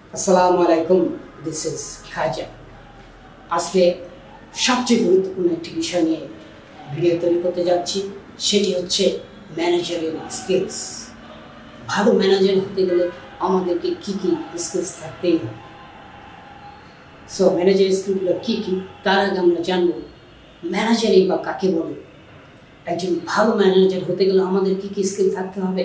আসসালামু আলাইকুম, this is খাজা। আজকে সবচেয়ে গুরুত্বপূর্ণ একটি বিষয় নিয়ে ভিডিও তৈরি করতে যাচ্ছি, সেটি হচ্ছে ম্যানেজারিয়াল স্কিলস। ভালো ম্যানেজার হতে গেলে আমাদেরকে কী কী স্কিলস থাকতেই হবে। সো ম্যানেজার স্কিলগুলো কী কী তার আগে আমরা জানবো ম্যানেজারই বা কাকে বলে। একজন ভালো ম্যানেজার হতে গেলে আমাদের কী কী স্কিল থাকতে হবে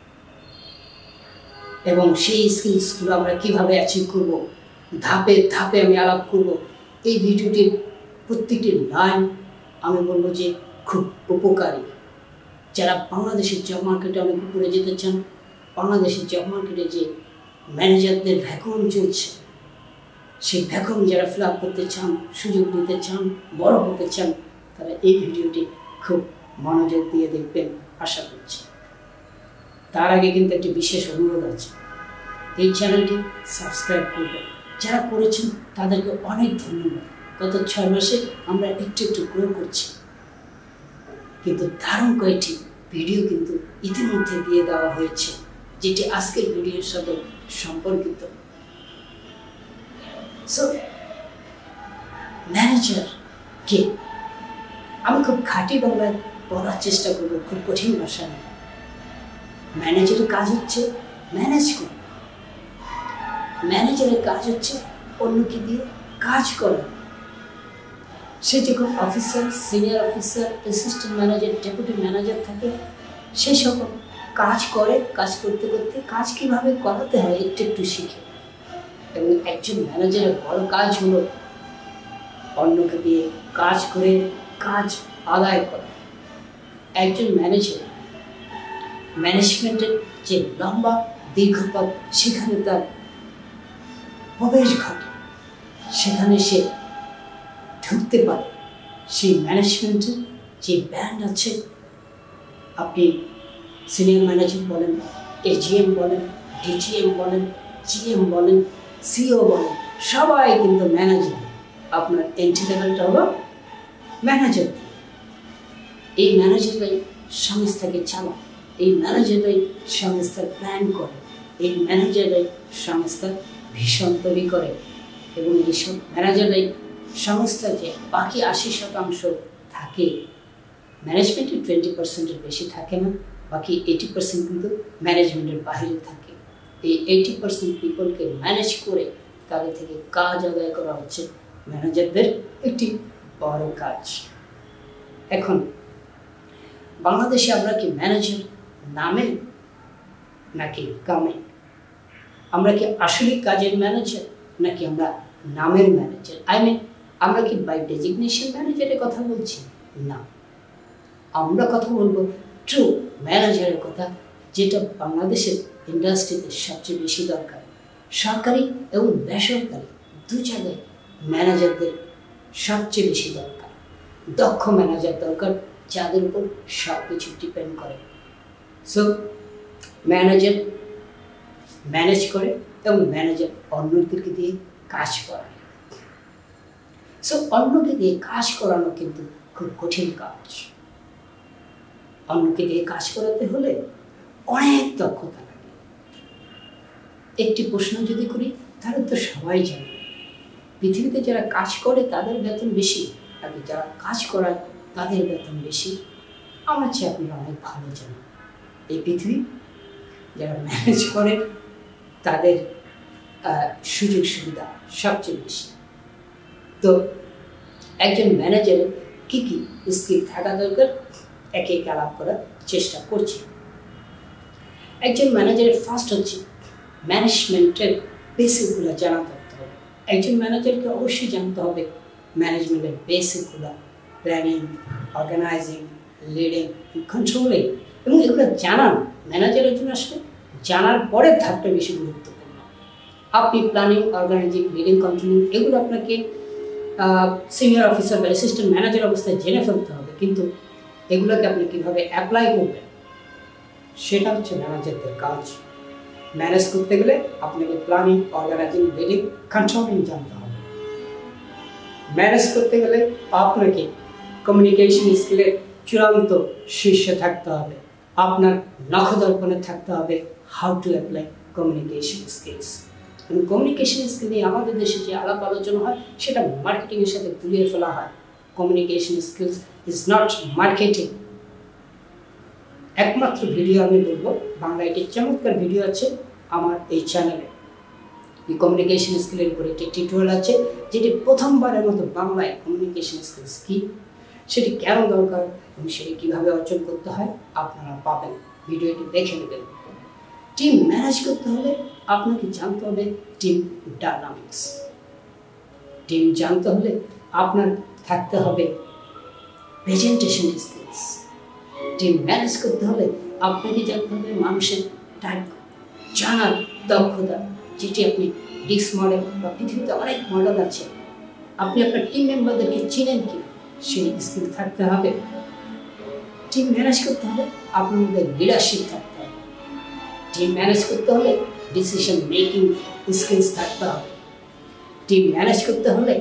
এবং সেই স্কিলসগুলো আমরা কীভাবে অ্যাচিভ করব, ধাপে ধাপে আমি আলাপ করব। এই ভিডিওটির প্রত্যেকটি লাইন আমি বলবো যে খুব উপকারী। যারা বাংলাদেশের জব মার্কেটে অনেক উপরে যেতে চান, বাংলাদেশের জব মার্কেটে যে ম্যানেজারদের ভ্যাকুয়াম চলছে, সেই ভ্যাকুয়াম যারা ফিল আপ করতে চান, সুযোগ নিতে চান, বড় হতে চান, তারা এই ভিডিওটি খুব মনোযোগ দিয়ে দেখবেন আশা করছি। তার আগে কিন্তু একটি বিশেষ অনুরোধ আছে, এই চ্যানেলটি সাবস্ক্রাইব করবেন। যারা করেছেন তাদেরকে অনেক ধন্যবাদ। গত 6 মাসে আমরা একটু একটু গ্রো করছি, কিন্তু দারুণ কয়েকটি ভিডিও কিন্তু ইতিমধ্যে দিয়ে দেওয়া হয়েছে, যেটি আজকের ভিডিওর সাথে সম্পর্কিত। সো ম্যানেজার কে আমি খুব খাঁটি বাংলায় বলার চেষ্টা করবো, খুব কঠিন ভাষা নয়। ম্যানেজারের কাজ হচ্ছে ম্যানেজ করা। ম্যানেজারের কাজ হচ্ছে অন্যকে দিয়ে কাজ করা। সে যখন officer, senior officer, assistant manager, deputy manager থাকে, সে সকল কাজ করে। কাজ করতে করতে কাজ কীভাবে করাতে হয় একটু একটু শিখে। এবং একজন ম্যানেজারের বড় কাজ হলো অন্যকে দিয়ে কাজ করে কাজ আদায় করা। একজন ম্যানেজার ম্যানেজমেন্টের যে লম্বা দীর্ঘপথ, সেখানে তার প্রবেশ ঘটে, সেখানে সে ঢুকতে পারে। সেই ম্যানেজমেন্টের যে ব্যান্ড আছে, আপনি সিনিয়র ম্যানেজার বলেন, এজিএম বলেন, ডিজিএম বলেন, জিএম বলেন, সিও বলেন, সবাই কিন্তু ম্যানেজার। আপনার এন্ট্রি লেভেলটা হলো ম্যানেজার। এই ম্যানেজাররাই সংস্থাকে চালায়, এই ম্যানেজাররাই সংস্থার প্ল্যান করে, এই ম্যানেজাররাই সংস্থার ভিশন তৈরি করে। এবং এইসব ম্যানেজাররাই সংস্থার যে বাকি 80% থাকে, ম্যানেজমেন্টের 20%-এর বেশি থাকে না, বাকি 80% কিন্তু ম্যানেজমেন্টের বাইরে থাকে। এই 80% পিপলকে ম্যানেজ করে তাদের থেকে কাজ আদায় করা হচ্ছে ম্যানেজারদের একটি বড় কাজ। এখন বাংলাদেশে আমরা কি ম্যানেজার নামে নাকি কামে? আমরা কি আসলে কাজের ম্যানেজার নাকি আমরা নামের ম্যানেজার? আমরা কি বাই ডেজিগনেশন ম্যানেজারের কথা বলছি? না, আমরা কথা বলবো ট্রু ম্যানেজারের কথা, যেটা বাংলাদেশের ইন্ডাস্ট্রিতে সবচেয়ে বেশি দরকার। সরকারি এবং বেসরকারি দু জায়গায় ম্যানেজারদের সবচেয়ে বেশি দরকার। দক্ষ ম্যানেজার দরকার, যাদের উপর সব কিছু ডিপেন্ড করে। সো ম্যানেজার ম্যানেজ করে এবং ম্যানেজার অন্যদেরকে দিয়ে কাজ করায়। সো অন্যকে দিয়ে কাজ করানো কিন্তু খুব কঠিন কাজ। অন্যকে দিয়ে কাজ করাতে হলে অনেক দক্ষতা লাগে। একটি প্রশ্ন যদি করি, তাহলে তো সবাই জানে পৃথিবীতে যারা কাজ করে তাদের বেতন বেশি, নাকি যারা কাজ করায় তাদের বেতন বেশি? আমার চেয়ে আপনারা অনেক ভালো জানেন এই পৃথিবী যারা ম্যানেজ করে তাদের সুযোগ সুবিধা সবচেয়ে বেশি। তো একজন ম্যানেজারের কী কী স্কিল থাকা দরকার একে একে আলাপ করার চেষ্টা করছি। একজন ম্যানেজারের ফার্স্ট হচ্ছে ম্যানেজমেন্টের বেসিকগুলো জানা থাকতে হবে। একজন ম্যানেজারকে অবশ্যই জানতে হবে ম্যানেজমেন্টের বেসিকগুলো, প্ল্যানিং, অর্গানাইজিং, লিডিং, কন্ট্রোলিং। এবং এগুলো জানান ম্যানেজারের জন্য আসলে জানার পরের ধাপটা বেশি গুরুত্বপূর্ণ। আপনি প্ল্যানিং, অর্গানাইজিং, লিডিং, কন্ট্রোলিং এগুলো আপনাকে সিনিয়র অফিসার বা অ্যাসিস্ট্যান্ট ম্যানেজার অবস্থায় জেনে ফেলতে হবে, কিন্তু এগুলোকে আপনি কীভাবে অ্যাপ্লাই করবেন সেটা হচ্ছে ম্যানেজারদের কাজ। ম্যানেজ করতে গেলে আপনাকে প্ল্যানিং, অর্গানাইজিং, লিডিং, কন্ট্রোলিং জানতে হবে। ম্যানেজ করতে গেলে আপনাকে কমিউনিকেশন স্কিলের চূড়ান্ত শীর্ষে থাকতে হবে। আপনার নখদর্পণে থাকতে হবে how to apply communication skills. Communication skill নিয়ে আমাদের দেশে যে আলাপ আলোচনা হয় সেটা মার্কেটিংয়ের সাথে গুলিয়ে ফেলা হয়। Communication skills is not marketing. একমাত্র ভিডিও আমি বলবো, বাংলা একটি চমৎকার ভিডিও আছে আমার এই চ্যানেলে, এই কমিউনিকেশন স্কিলের উপরে একটি টিউটোরিয়াল আছে, যেটি প্রথমবারের মতো বাংলায় কমিউনিকেশন স্কিলস কী, সেটি কেন দরকার এবং সেটি কীভাবে অর্জন করতে হয় আপনারা পাবেন। ভিডিওটি দেখে নেবেন। টিম ম্যানেজ করতে হলে আপনাকে জানতে হবে টিম ডায়নামিক্স। টিম জানতে হলে আপনার থাকতে হবে প্রেজেন্টেশন স্কিলস। টিম ম্যানেজ করতে হলে আপনাকে জানতে হবে মানুষের টাইপ জানার দক্ষতা, যেটি আপনি ডিস্ক মডেল বা পৃথিবীতে অনেক মডেল আছে, আপনি আপনার টিম মেম্বারদেরকে চিনেন কি, সেই স্কিল থাকতে হবে। টিম ম্যানেজ করতে হলে আপনার মধ্যে লিডারশিপ থাকতে হবে। টিম ম্যানেজ করতে হলে ডিসিশন মেকিং স্কিলস থাকতে হবে। টিম ম্যানেজ করতে হলে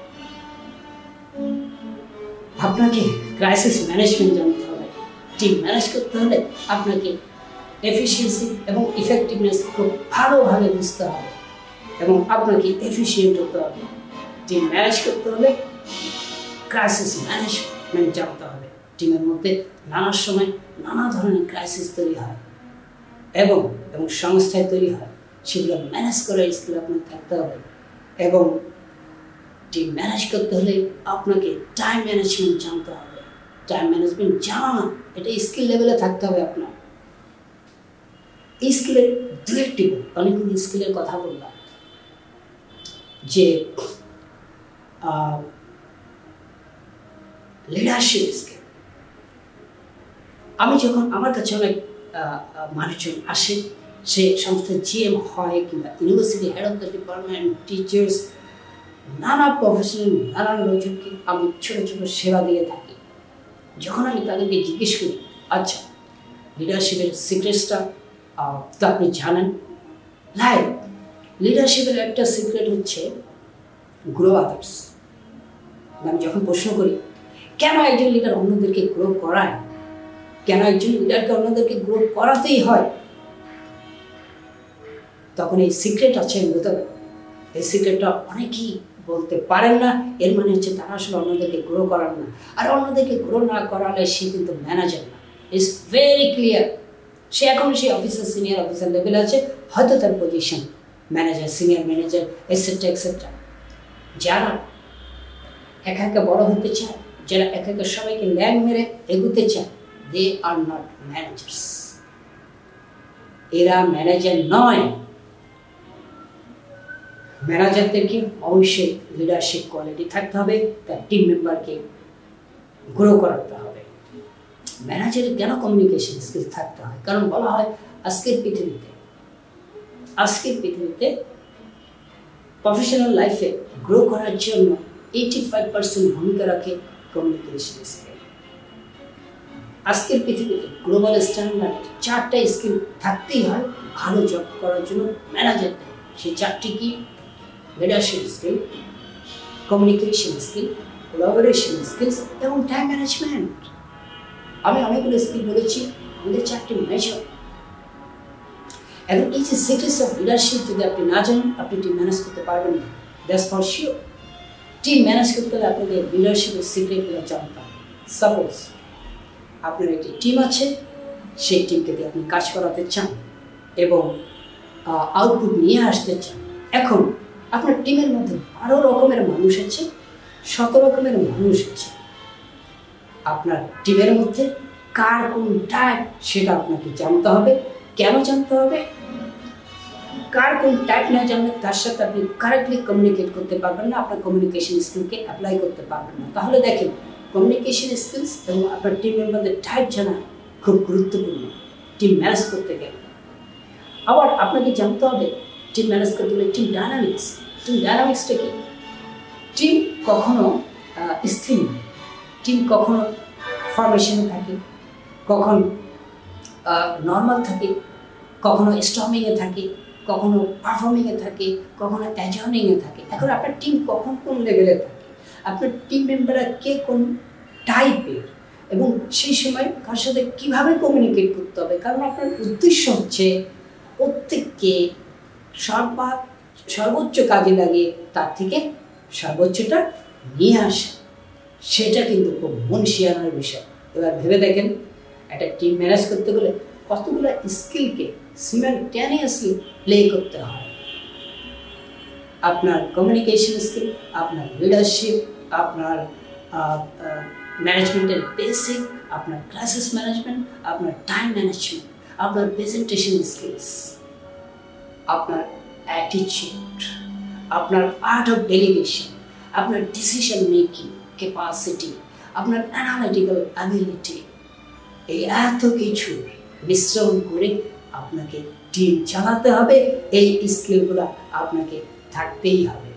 আপনাকে ক্রাইসিস ম্যানেজমেন্ট জানতে হবে। টিম ম্যানেজ করতে হলে আপনাকে এফিসিয়েন্সি এবং ইফেক্টিভনেস খুব ভালোভাবে বুঝতে হবে এবং আপনাকে এফিসিয়েন্ট হতে হবে। টিম ম্যানেজ করতে হলে ক্রাইসিস ম্যানেজমেন্ট জানতে হবে। টিমের মধ্যে নানা সময় নানা ধরনের ক্রাইসিস তৈরি হয় এবং সংস্থায় তৈরি হয়, সেগুলো ম্যানেজ করার স্কিল আপনার থাকতে হবে। এবং টিম ম্যানেজ করতে হলে আপনাকে টাইম ম্যানেজমেন্ট জানতে হবে। টাইম ম্যানেজমেন্ট জানা না, এটা স্কিল লেভেলে থাকতে হবে আপনার। এই স্কিলের দু একটি অনেকগুলি স্কিলের কথা বললাম, যে লিডারশিপ স্কিল। আমি যখন আমার কাছে অনেক মানুষজন আসে, সে সংস্থার জিএম হয় কিংবা university head of the department, teachers, নানা প্রফেশনাল নানান লোকজনকে আমি ছোটো ছোটো সেবা দিয়ে থাকি। যখন আমি তাদেরকে জিজ্ঞেস করি, আচ্ছা লিডারশিপের সিক্রেটসটা তো আপনি জানেন, লাইক লিডারশিপের একটা সিক্রেট হচ্ছে গ্রো আদার্স। আমি যখন প্রশ্ন করি কেন একজন লিডার অন্যদেরকে গ্রো করায়, কেন একজন লিডারকে অন্যদেরকে গ্রো করাতেই হয়, তখন এই সিক্রেট আছে ভিতরে। এই সিক্রেটটা অনেকেই বলতে পারেন না। এর মানে হচ্ছে তারা আসলে অন্যদেরকে গ্রো করান না, আর অন্যদেরকে গ্রো না করালে সে কিন্তু ম্যানেজার না। It's very clear. সে এখন সেই অফিসার, সিনিয়র অফিসার লেভেলে আছে, হয়তো তার position manager, senior manager, etcetera etcetera. যারা একা একা বড় হতে চায়, যারা একা একা সবাইকে ল্যাং মেরে এগুতে চায়, দে আর নট ম্যানেজার্স। এরা ম্যানেজার নয়। ম্যানেজারদেরকে অবশ্যই লিডারশিপ কোয়ালিটি থাকতে হবে, তার টিম মেম্বারকে গ্রো করাতে হবে। ম্যানেজারের কেন কমিউনিকেশন স্কিল থাকতে হয়? কারণ বলা হয় আজকের পৃথিবীতে প্রফেশনাল লাইফে গ্রো করার জন্য 85% ভূমিকা রাখে কমিউনিকেশন স্কিল। আজকের পৃথিবীতে গ্লোবাল স্ট্যান্ডার্ড 4টা স্কিল থাকতেই হয় ভালো জব করার জন্য ম্যানেজারদের। সেই 4টি কি? Leadership skill, communication skill, collaboration skills এবং টাইম ম্যানেজমেন্ট। আমি অনেকগুলো স্কিল বলেছি, আমাদের 4টি মেজর। এখন এই যে সিক্রেটস অফ লিডারশিপ যদি আপনি না জানেন, আপনি টিম ম্যানেজ করতে পারবেন না। That's for sure. Team manage করতে হলে আপনাকে লিডারশিপের সিক্রেটগুলো জানতে হবে। সাপোজ আপনার একটি টিম আছে, সেই টিমকে দিয়ে আপনি কাজ করাতে চান এবং আউটপুট নিয়ে আসতে চান। এখন আপনার টিমের মধ্যে 12 রকমের মানুষ আছে, 7 রকমের মানুষ আছে। আপনার টিমের মধ্যে কার কোন টাইপ সেটা আপনাকে জানতে হবে। কেন জানতে হবে? কার কোন টাইপ না জানলে তার সাথে আপনি কারেক্টলি কমিউনিকেট করতে পারবেন না, আপনার কমিউনিকেশন স্কিলকে অ্যাপ্লাই করতে পারবেন না। তাহলে দেখেন, কমিউনিকেশন স্কিলস এবং আপনার টিম মেম্বারদের টাইপ জানা খুব গুরুত্বপূর্ণ টিম ম্যানেজ করতে গেলে। আবার আপনাকে জানতে হবে টিম ম্যানেজ করতে গেলে টিম ডায়নামিক্স। টিম ডায়নামিক্সটা কি? টিম কখনো স্থির নয়, টিম কখনো ফরমেশনে থাকে, কখন নর্মাল থাকে, কখনো স্টর্মিংয়ে থাকে, কখনো পারফর্মিংয়ে থাকে, কখনো অ্যাজর্নিংয়ে থাকে। এখন আপনার টিম কখন কোন লেভেলে থাকে, আপনার টিম মেম্বাররা কে কোন টাইপের এবং সেই সময় কার সাথে কীভাবে কমিউনিকেট করতে হবে। কারণ আপনার উদ্দেশ্য হচ্ছে প্রত্যেককে সর্বোচ্চ কাজে লাগিয়ে তার থেকে সর্বোচ্চটা নিয়ে আসে, সেটা কিন্তু খুব মন শিয়ানোর বিষয়। এবার ভেবে দেখেন, একটা টিম ম্যানেজ করতে গেলে কতগুলো স্কিলকে সিমালটেনিয়াসলি প্লে করতে হয়। আপনার কমিউনিকেশন স্কিল, আপনার লিডারশিপ, আপনার ম্যানেজমেন্টের বেসিক, আপনার ক্রাইসিস ম্যানেজমেন্ট, আপনার টাইম ম্যানেজমেন্ট, আপনার প্রেজেন্টেশন স্কিলস, আপনার অ্যাটিটিউড, আপনার আর্ট অফ ডেলিগেশন, আপনার ডিসিশন মেকিং ক্যাপাসিটি, আপনার অ্যানালিটিক্যাল অ্যাবিলিটি, এই এত কিছু মিশ্রণ করে আপনাকে টিম চালাতে হবে। এই স্কিলগুলো আপনাকে থাকতেই হবে।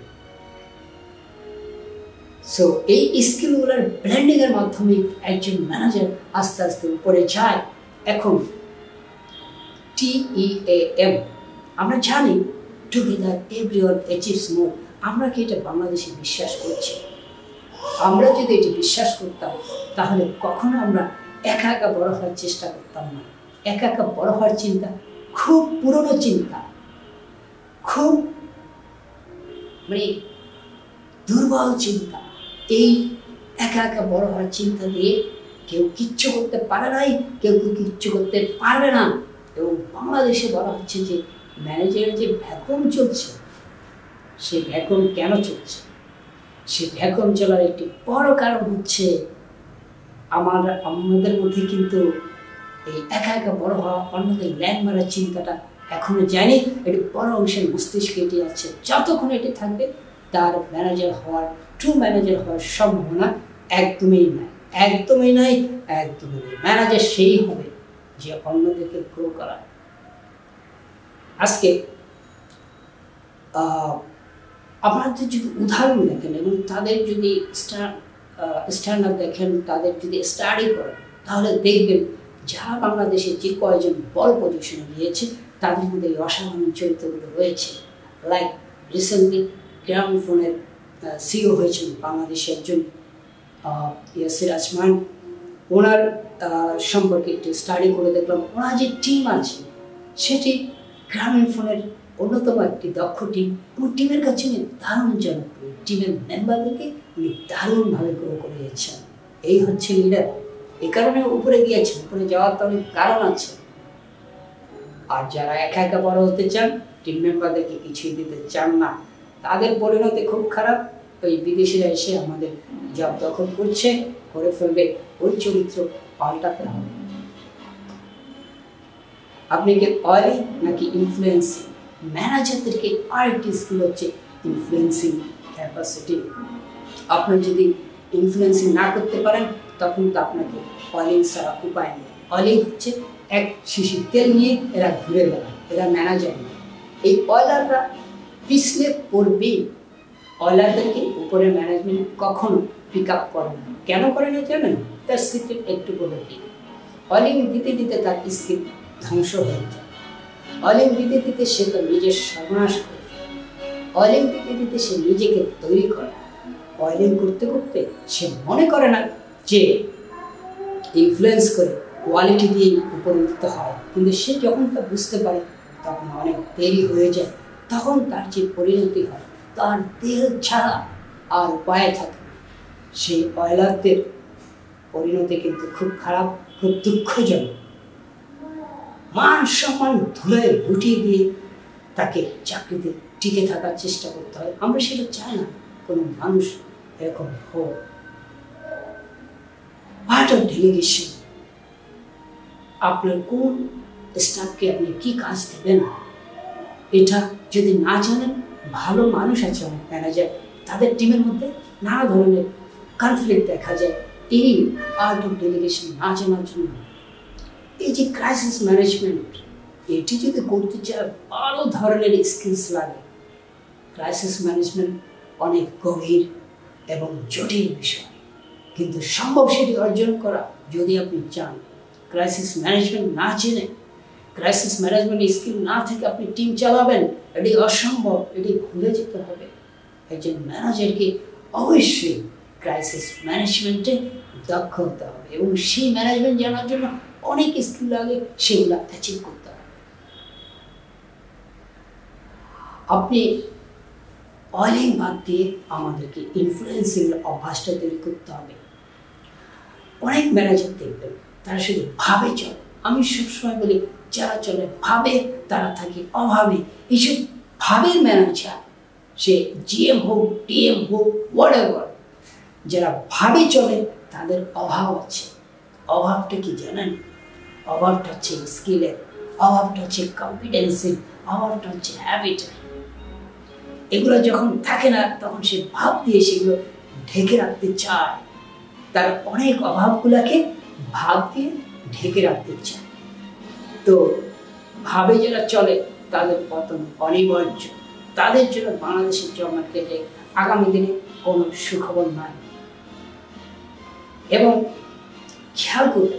সো এই স্কিলগুলোর ব্লেন্ডিং এর মাধ্যমে একজন ম্যানেজার আস্তে আস্তে উপরে যায়। এখন TEAM আমরা জানি, টুগেদার এভরিওয়ান অ্যাচিভস মোর। আমরা কি এটা বাংলাদেশে বিশ্বাস করছি? আমরা যদি এটি বিশ্বাস করতাম তাহলে কখনো আমরা একা একা বড় হওয়ার চেষ্টা করতাম না। একা একা বড় হওয়ার চিন্তা খুব পুরনো চিন্তা, খুব দুর্বল চিন্তা। এই একা একা বড় হওয়ার চিন্তা দিয়ে কেউ কিচ্ছু করতে পারে নাই, কেউ কিচ্ছু করতে পারবে না। এবং বাংলাদেশে বলা হচ্ছে যে ম্যানেজারের যে ভ্যাকুয়াম চলছে, সেই ভ্যাকুয়াম কেন চলছে? সেই ভ্যাকুয়াম চলার একটি বড় কারণ হচ্ছে আমাদের মধ্যে কিন্তু এই একা একা বড় হওয়া, অন্যদের ল্যান্ড মারার চিন্তাটা এখনো যায়নি। এটি বড় অংশের মস্তিষ্কে এটি আছে। যতক্ষণ এটি থাকবে তার ম্যানেজার হওয়ার, ট্রু ম্যানেজার হওয়ার সম্ভাবনা একদমই নাই, একদমই নাই, একদমই নাই। ম্যানেজার সেই হবে যে অন্যদেরকে গ্রো করা। আজকে আপনাদের যদি উদাহরণ দেখেন এবং তাদের যদি স্ট্যান্ডার্ড দেখেন, তাদের যদি স্টাডি করেন, তাহলে দেখবেন যারা বাংলাদেশে যে কয়েকজন বড় পজিশনে গিয়েছে তাদের মধ্যে এই অসাধারণ চরিত্রগুলো রয়েছে। লাইক রিসেন্টলি গ্রামোফোনের সিও হয়েছেন বাংলাদেশে একজন ইয়াসির আজমান। ওনার সম্পর্কে একটু স্টাডি করে দেখলাম, ওনার যে টিম আছে সেটি গ্রামোফোনের অন্যতম একটি দক্ষ টিম, এবং টিমের কাছে উনি দারুণ জনপ্রিয়। টিমের মেম্বারদেরকে উনি দারুণভাবে গ্রো করে গেছেন। এই হচ্ছে লিডার। এই কারণে উপরে গিয়েছেন। উপরে যাওয়ার তো অনেক কারণ আছে। আর যারা একা একা বড় হতে চান, টিম মেম্বারদেরকে কিছুই দিতে চান না, তাদের পরিণতি খুব খারাপ। ওই বিদেশিরা এসে আমাদের জব দখল করছে, করে ফেলবে। ওই চরিত্র পাল্টাতে হবে। আপনি কি অয়েলি নাকি ইনফ্লুয়েন্সিং? ম্যানেজারদেরকে আরেকটি স্কিল হচ্ছে ইনফ্লুয়েন্সিং ক্যাপাসিটি। আপনি যদি ইনফ্লুয়েন্সিং না করতে পারেন তখন তো আপনাকে অয়েলিং ছাড়া উপায় নেই। অয়েলিং হচ্ছে এক শিশি তেল নিয়ে এরা ঘুরে বেড়ায়, এরা ম্যানেজার নেই। এই অয়েলাররা পিছলে পড়বে। অয়েলারদেরকে উপরে ম্যানেজমেন্ট কখনো পিক আপ করে না। কেন করে না জানেন? তার সিক্রেট একটু বলে দিই। অয়েলিং দিতে দিতে তার স্কিল ধ্বংস হয়ে যায়। অয়েলিং দিতে দিতে সে তো নিজের সর্বনাশ করে। অয়েলিং দিতে দিতে সে নিজেকে তৈরি করে। অয়েলিং করতে করতে সে মনে করে না যে ইনফ্লুয়েন্স করে কোয়ালিটি দিয়ে উপরে উঠতে হয়, কিন্তু সে যখন তা বুঝতে পারে তখন অনেক দেরি হয়ে যায়। তখন তার যে পরিণতি হয়, তার তেল ছাড়া আর উপায় থাকে। সেই অয়েলারদের পরিণতি কিন্তু খুব খারাপ, খুব দুঃখজনক। মান সম্মান ধুলায় লুটিয়ে দিয়ে তাকে চাকরিতে টিকে থাকার চেষ্টা করতে হয়। আমরা সেটা চাই না কোনো মানুষ এরকম হোক। পার্ট অফ ডেলিগেশন, আপনার কোন স্টাফকে আপনি কি কাজ দেবেন এটা যদি না জানেন, ভালো মানুষ আছে অনেক ম্যানেজার, তাদের টিমের মধ্যে নানা ধরনের কনফ্লিক্ট দেখা যায় এই আর্ট অফ ডেলিগেশন না জানার জন্য। এই যে ক্রাইসিস ম্যানেজমেন্ট, এটি যদি করতে চায় ভালো ধরনের স্কিলস লাগে। ক্রাইসিস ম্যানেজমেন্ট অনেক গভীর এবং জটিল বিষয়, কিন্তু সম্ভব সেটি অর্জন করা যদি আপনি চান। ক্রাইসিস ম্যানেজমেন্ট না জেনে, ক্রাইসিস ম্যানেজমেন্ট স্কিল না থেকে আপনি টিম চালাবেন, এটি অসম্ভব। এটি ভুলে যেতে হবে। একজন ম্যানেজারকে অবশ্যই ক্রাইসিস ম্যানেজমেন্টে দক্ষ হতে হবে, এবং সেই ম্যানেজমেন্ট জানার জন্য অনেক স্কিল লাগে, সেগুলো অ্যাচিভ করতে হবে। আপনি অয়েলিং বাদ দিয়ে আমাদেরকে ইনফ্লুয়েন্সিং অভ্যাসটা তৈরি করতে হবে। অনেক ম্যানেজার দেখবেন তারা শুধু ভাবে চলে। আমি সবসময় বলি যারা চলে ভাবে তারা থাকে অভাবে। এইসব ভাবের ম্যানেজার, সে জিএম হোক, ডিএম হোক, হোয়াটএভার, যারা ভাবে চলে তাদের অভাব আছে। অভাবটা কি জানেন? অভাবটা হচ্ছে স্কিলের, অভাবটা হচ্ছে কম্পিটেন্সির, অভাবটা হচ্ছে হ্যাবিটের। এগুলো যখন থাকে না তখন সে ভাব দিয়ে সেগুলো ঢেকে রাখতে চায়। তার অনেক অভাবগুলোকে ভাব দিয়ে ঢেকে রাখতে চায়। তো ভাবে যারা চলে তাদের পতন অনিবার্য। তাদের জন্য বাংলাদেশের জব মার্কেটে আগামী দিনে কোনো সুখবর নাই। এবং খেয়াল করবেন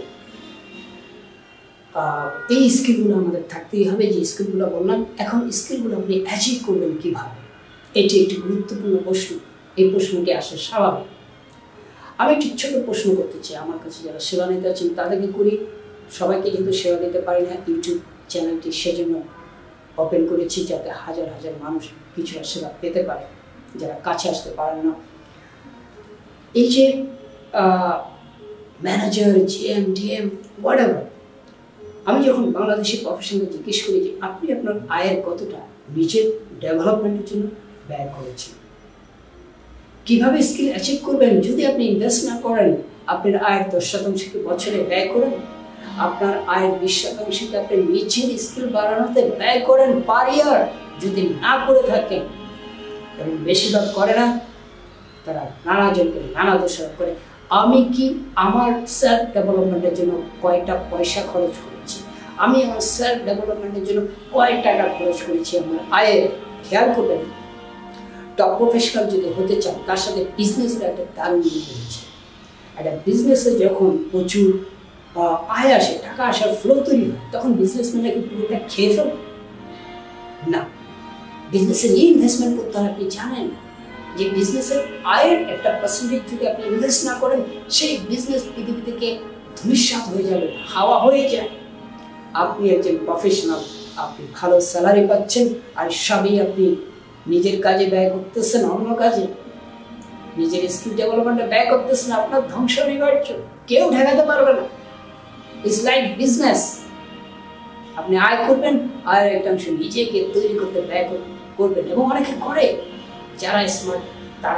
এই স্কিলগুলো আমাদের থাকতেই হবে। যে স্কিলগুলো বললাম, এখন স্কিলগুলো আপনি অ্যাচিভ করবেন কীভাবে, এটি একটি গুরুত্বপূর্ণ প্রশ্ন। এই প্রশ্নটি আসে স্বাভাবিক। আমি একটি ছোট প্রশ্ন করতে চাই আমার কাছে যারা সেবা নিতে আছেন তাদেরকে করি। সবাইকে কিন্তু সেবা দিতে পারি না, ইউটিউব চ্যানেলটি সেজন্য ওপেন করেছি যাতে হাজার হাজার মানুষ কিছু সেবা পেতে পারে যারা কাছে আসতে পারেন না। এই যে ম্যানেজার, জিএম, ডিএম, হোয়াটএভার, আমি যখন বাংলাদেশি প্রফেশনকে জিজ্ঞেস করি যে আপনি আপনার আয়ের কতটা নিজের ডেভেলপমেন্টের জন্য ব্যয় করেছেন, কিভাবে স্কিল অ্যাচিভ করবেন যদি আপনি ইনভেস্ট না করেন, আপনার আয়ের 10% বছরে ব্যয় করেন, আপনার আয়ের 20% আপনি নিজের স্কিল বাড়ানোতে ব্যয় করেন পার ইয়ার, যদি না করে থাকেন, এবং বেশিরভাগ করে না, তারা নানা জনকে নানা দোষারোপ করে। আমি কি আমার সেলফ ডেভেলপমেন্টের জন্য কয়টা পয়সা খরচ করেছি, আমি আমার সেলফ ডেভেলপমেন্টের জন্য কয় টাকা খরচ করেছি আমার আয়ের। খেয়াল করবেন, টপ প্রফেশনাল যদি হতে চান তার সাথে বিজনেসের একটা দারুণ মিল রয়েছে। একটা বিজনেসে যখন প্রচুর আয় আসে, টাকা আসার ফ্লো তৈরি হয়, তখন বিজনেসম্যানরা কি পুরোটা খেয়ে ফেলে না। বিজনেসে রিইনভেস্টমেন্ট করতে হয়। আপনি জানেন যে বিজনেসের আয়ের একটা পার্সেন্টেজ যদি আপনি ইনভেস্ট না করেন, সেই বিজনেস পৃথিবী থেকে ধূলিসাৎ হয়ে যাবে, হাওয়া হয়ে যায়। আপনি একজন প্রফেশনাল, আপনি ভালো স্যালারি পাচ্ছেন, আর সবই আপনি নিজের কাজে ব্যয় করতেছেন, অন্য কাজে নিজের স্কিল ডেভেলপমেন্টে ব্যয় করতেছেন, আপনার ধ্বংস অনিবার্য, কেউ ঠেকাতে পারবে না। It's like business. আপনি আয় করবেন, আয়ের একটা অংশ নিজেকে তৈরি করতে ব্যয় করবেন। এবং অনেকে করে, যারা স্মার্ট তারা,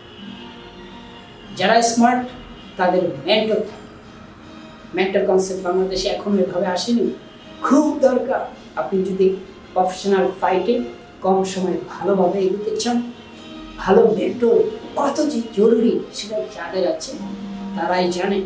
যারা স্মার্ট তাদের মেন্টর থাকে। মেন্টর কনসেপ্ট বাংলাদেশে এখনো এভাবে আসেনি, খুব দরকার। আপনি যদি প্রফেশনাল ফাইটে কম সময়ে ভালোভাবে এগোতে চান, ভালো মেন্টর কত যে জরুরি সেটা যাদের আছে তারাই জানে।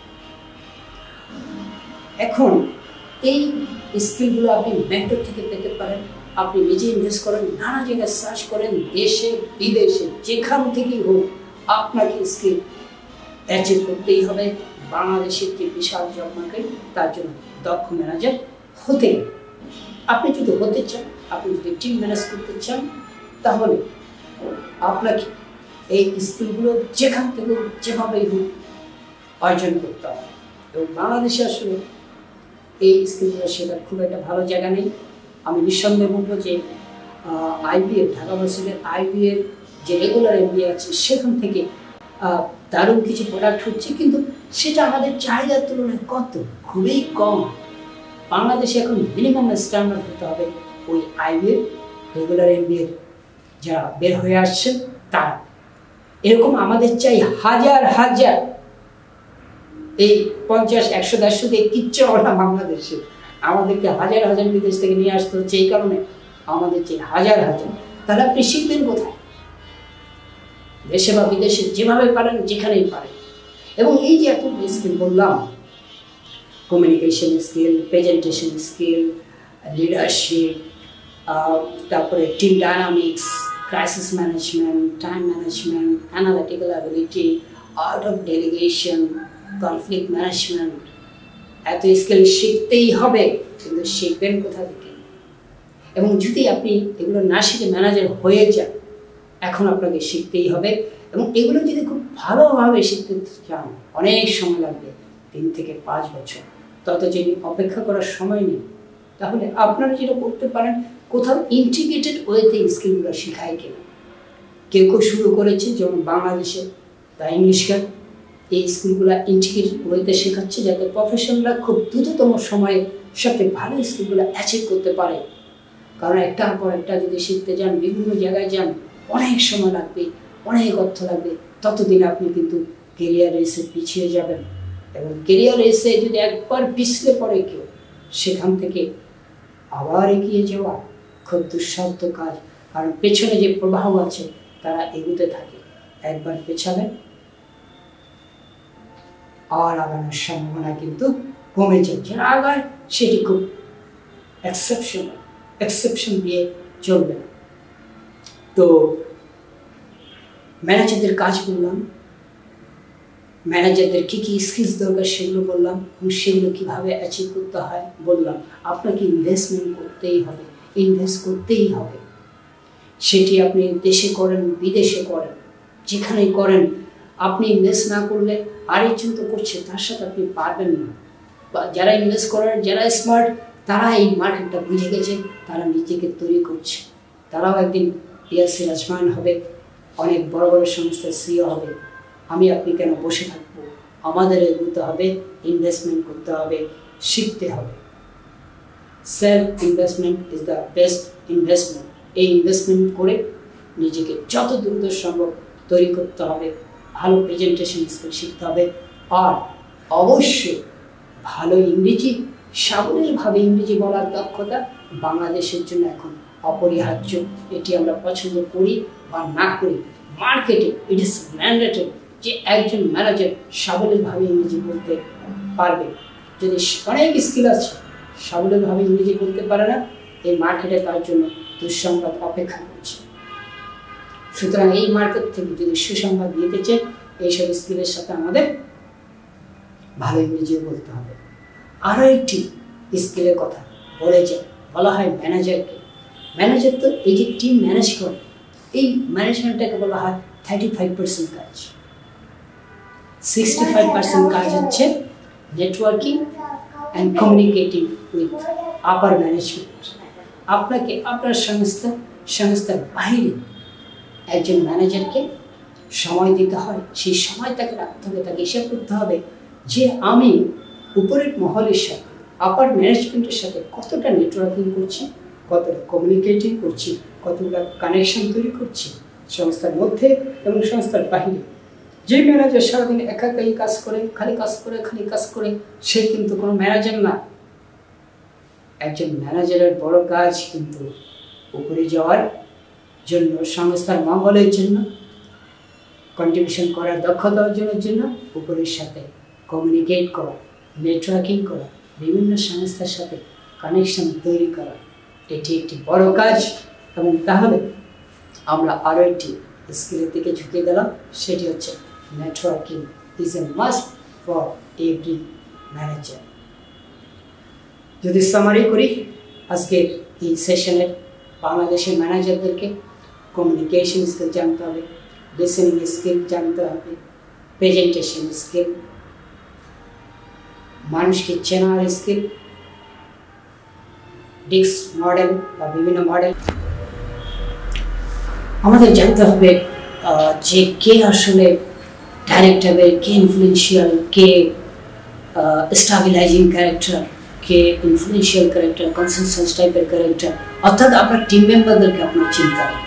এখন এই স্কিলগুলো আপনি মেন্টর থেকে পেতে পারেন। আপনি নিজে ইনভেস্ট করেন, নানা জায়গায় সার্চ করেন, দেশে বিদেশে যেখান থেকেই হোক আপনাকে স্কিল অ্যাচিভ করতেই হবে। বাংলাদেশের যে বিশাল জব মার্কেট, তার জন্য দক্ষ ম্যানেজার হতে। আপনি যদি হতে চান, আপনি যদি টিম ম্যানেজ করতে চান, তাহলে আপনাকে এই স্কিলগুলো যেখান থেকে যেভাবেই হোক অর্জন করতে হবে। এবং বাংলাদেশে আসলে এই স্কিলগুলো শেখার খুব একটা ভালো জায়গা নেই। আমি নিঃসন্দেহে বলবো যে আইবিএ, ঢাকা ভার্সিটির আইবিএর যে রেগুলার এমবিএ আছে, সেখান থেকে দারুণ কিছু প্রোডাক্ট হচ্ছে, কিন্তু সেটা আমাদের চাহিদার তুলনায় কত খুবই কম। বাংলাদেশে এখন মিনিমাম স্ট্যান্ডার্ড হতে হবে ওই আইবিএ রেগুলার এমবিএ যারা বের হয়ে আসছেন তারা। এরকম আমাদের চাই হাজার হাজার। এই 50, 100, 150 দিয়ে কিচ্ছু হবে না বাংলাদেশে। আমাদেরকে হাজার হাজার বিদেশ থেকে নিয়ে আসতে হচ্ছে। এই কারণে আমাদের যে হাজার হাজার, তাহলে আপনি শিখবেন কোথায়? দেশে বা বিদেশে, যেভাবে পারেন, যেখানেই পারেন। এবং এই যে এত স্কিল বললাম, communication skill, presentation skill, leadership, তারপরে team dynamics, crisis management, time management, analytical ability, art of delegation, conflict management, এত স্কিল শিখতেই হবে। কিন্তু শিখবেন কোথা থেকে? এবং যদি আপনি এগুলো না শিখে ম্যানেজার হয়ে যান, এখন আপনাকে শিখতেই হবে। এবং এগুলো যদি খুব ভালোভাবে শিখতে চান, অনেক সময় লাগবে, 3 থেকে 5 বছর। তত যদি অপেক্ষা করার সময় নেই, তাহলে আপনারা যেটা করতে পারেন, কোথাও ইন্টিগ্রেটেড ওয়েতে স্কিলগুলো শেখায় কিনা। কেউ কেউ শুরু করেছে, যেমন বাংলাদেশে দ্য ইংলিশ গার্ড, এই স্কিলগুলো ইন্টিগ্রেটেড ওয়েতে শেখাচ্ছে যাতে প্রফেশনালরা খুব দ্রুততম সময়ে সবচেয়ে ভালো স্কিলগুলো অ্যাচিভ করতে পারে। কারণ একটার পর একটা যদি শিখতে যান, বিভিন্ন জায়গায় যান, অনেক সময় লাগবে, অনেক অর্থ লাগবে, ততদিন আপনি কিন্তু কেরিয়ার রেসে পিছিয়ে যাবেন। এবং কেরিয়ার রেসে যদি একবার পিছলে পড়ে কেউ, সেখান থেকে আবার এগিয়ে যাওয়া খুব দুঃসাধ্য কাজ। কারণ পেছনে যে প্রবাহ আছে তারা এগুতে থাকে, একবার পেছাবেন আর আগানোর সম্ভাবনা কিন্তু কমে যায়। যারা আগায় সেটি খুব এক্সেপশন দিয়ে চলবে না। তো ম্যানেজারদের কাজ বললাম, ম্যানেজারদের কী কী স্কিলস দরকার সেগুলো বললাম, এবং সেগুলো কীভাবে অ্যাচিভ করতে হয় বললাম। আপনাকে ইনভেস্ট করতেই হবে। সেটি আপনি দেশে করেন, বিদেশে করেন, যেখানেই করেন, আপনি ইনভেস্ট না করলে আরেকজন তো করছে, তার সাথে আপনি পারবেন না। বা যারা ইনভেস্ট করেন, যারা স্মার্ট, তারা এই মার্কেটটা বুঝে গেছে, তারা নিজেকে তৈরি করছে। তারাও একদিন পিএসসি রাজমান হবে, অনেক বড় বড় সংস্থার সিইও হবে। আমি আপনি কেন বসে থাকবো? আমাদের এগোতে হবে, ইনভেস্টমেন্ট করতে হবে, শিখতে হবে। Self investment is the best investment. এই ইনভেস্টমেন্ট করে নিজেকে যত দ্রুত সম্ভব তৈরি করতে হবে, ভালো প্রেজেন্টেশন স্কিল শিখতে হবে, আর অবশ্যই ভালো ইংরেজি, সাবলীলভাবে ইংরেজি বলার দক্ষতা বাংলাদেশের জন্য এখন অপরিহার্য। এটি আমরা পছন্দ করি বা না করি, মার্কেটে ইট ইজ ম্যান্ডেটরি যে একজন ম্যানেজার সাবলীলভাবে ইংরেজি বলতে পারবে। যদি অনেক স্কিল আছে, সাবলীলভাবে ইংরেজি বলতে পারে না, এই মার্কেটে তার জন্য দুঃসংবাদ অপেক্ষা করছে। সুতরাং এই মার্কেট থেকে যদি সুসংবাদ নিতে চাই, এইসব স্কিলের সাথে আমাদের ভালো ইংরেজিও বলতে হবে। আরও একটি স্কিলের কথা বলা হয় ম্যানেজারকে। ম্যানেজার তো এই যে টিম ম্যানেজ করে, এই ম্যানেজমেন্টটাকে বলা হয় 35% কাজ। 65% কাজ হচ্ছে networking and communicating with upper management. আপনাকে আপনার সংস্থার বাইরে একজন ম্যানেজারকে সময় দিতে হয়, সেই সময় তাকে রাখতে হবে, তাকে হিসাব করতে হবে যে আমি উপরের মহলের সাথে, আপার ম্যানেজমেন্টের সাথে কতটা নেটওয়ার্কিং করছি, কতটা কমিউনিকেটিং করছি, কতটা কানেকশন তৈরি করছি সংস্থার মধ্যে এবং সংস্থার বাহিরে। যে ম্যানেজার সারাদিন একাই কাজ করে, খালি কাজ করে, সে কিন্তু কোনো ম্যানেজার না। একজন ম্যানেজারের বড় কাজ কিন্তু উপরে যাওয়ার জন্য, সংস্থার মঙ্গলের জন্য, কন্ট্রিবিউশন করার দক্ষতা অর্জনের জন্য উপরের সাথে কমিউনিকেট করা, নেটওয়ার্কিং করা, বিভিন্ন সংস্থার সাথে কানেকশন তৈরি করা, এটি একটি বড় কাজ। এবং তাহলে আমরা আরও একটি স্কিলের দিকে ঝুঁকিয়ে গেলাম, সেটি হচ্ছে networking is a must for every manager. যদি সামারি করি আজকের এই সেশনের, বাংলাদেশের ম্যানেজারদেরকে কমিউনিকেশন স্কিল জানতে হবে, লিসেনিং স্কিল জানতে হবে, প্রেজেন্টেশন স্কিল, মানুষকে চেনার স্কিল, ডিস্ক মডেল বা বিভিন্ন মডেল আমাদের জানতে হবে, যে কে আসলে ডাইরেক্ট হবে, কে ইনফ্লুয়েন্সিয়াল, কে স্টাবিলাইজিং ক্যারেক্টার, কে ইনফ্লুয়েন্সিয়াল ক্যারেক্টার, কনসেনসাস টাইপের ক্যারেক্টার। অর্থাৎ আপনার টিম মেম্বারদেরকে আপনার চিন্তা হবে,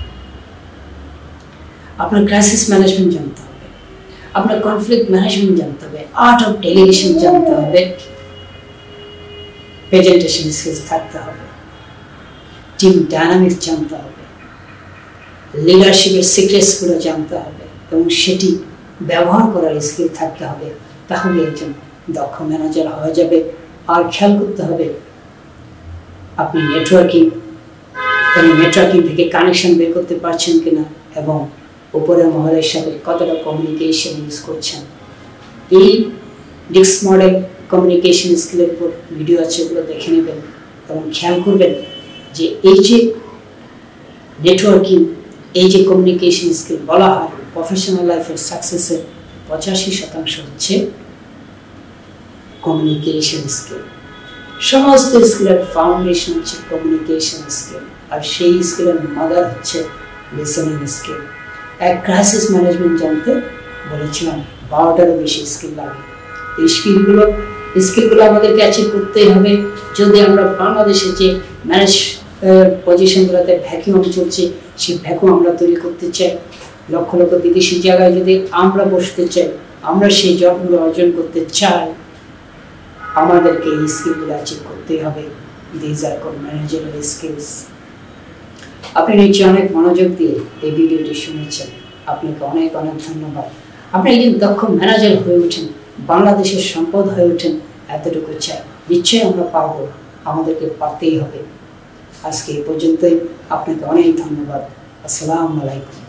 আপনার ক্রাইসিস ম্যানেজমেন্ট জানতে হবে, আপনার কনফ্লিক্ট ম্যানেজমেন্ট জানতে হবে, আর্ট অফ ডেলিগেশন জানতে হবে, প্রেজেন্টেশন স্কিলস থাকতে হবে, টিম ডায়নামিক্স জানতে হবে, লিডারশিপের সিক্রেটসগুলো জানতে হবে এবং সেটি ব্যবহার করার স্কিল থাকতে হবে। তাহলে একজন দক্ষ ম্যানেজার হওয়া যাবে। আর খেয়াল করতে হবে আপনি নেটওয়ার্কিং থেকে কানেকশন বের করতে পারছেন কিনা এবং উপরের মহলের সাথে কতটা কমিউনিকেশন ইউজ করছেন। এই ডিস্ক মডেল কমিউনিকেশন স্কিলের উপর ভিডিও আছে, ওগুলো দেখে নেবেন এবং খেয়াল করবেন যে এই যে নেটওয়ার্কিং, এই যে কমিউনিকেশন স্কিল বলা হয় প্রফেশনাল লাইফের সাকসেসের 85% হচ্ছে কমিউনিকেশন স্কিল। সমস্ত স্কিলের ফাউন্ডেশন হচ্ছে কমিউনিকেশন স্কিল, আর সেই স্কিলের মাদার হচ্ছে লিসেনিং স্কিল। এক ক্রাইসিস ম্যানেজমেন্ট জানতে বলেছিলাম 12টারও বেশি স্কিল লাগে। এই স্কিলগুলো আমাদেরকে অ্যাচিভ করতেই হবে যদি আমরা বাংলাদেশে যে ম্যানেজ পজিশনগুলোতে ভ্যাকুয়াম চলছে সেই ভ্যাকুয়াম আমরা তৈরি করতে চাই। লক্ষ লক্ষ বিদেশি জায়গায় যদি আমরা বসতে চাই, আমরা সেই জবগুলো অর্জন করতে চাই, আমাদেরকে এই স্কিলগুলো অ্যাচিভ করতেই হবে। These are called managerial skills. আপনি নিশ্চয়ই অনেক মনোযোগ দিয়ে এই ভিডিওটি শুনেছেন, আপনাকে অনেক অনেক ধন্যবাদ। আপনি একজন দক্ষ ম্যানেজার হয়ে ওঠেন, বাংলাদেশের সম্পদ হয়ে ওঠেন, এতটুকু চাই। নিশ্চয়ই আমরা পারবো, আমাদেরকে পারতেই হবে। আজকে এই পর্যন্তই, আপনাকে অনেক ধন্যবাদ। আসসালামু আলাইকুম।